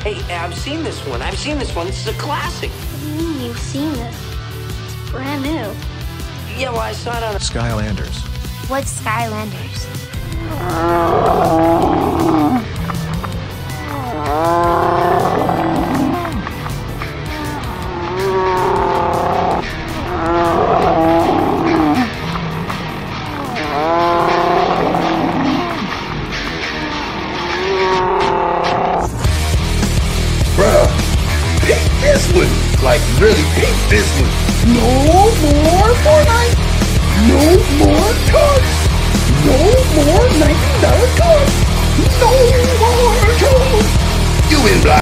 Hey, I've seen this one. This is a classic. What do you mean you've seen this? It's brand new. Yeah, well, I saw it on Skylanders. What's Skylanders? Bruh, peep this one. Like, really peep this one. No more Fortnite. No more cards. No more $19 cards. No more cards. You in black.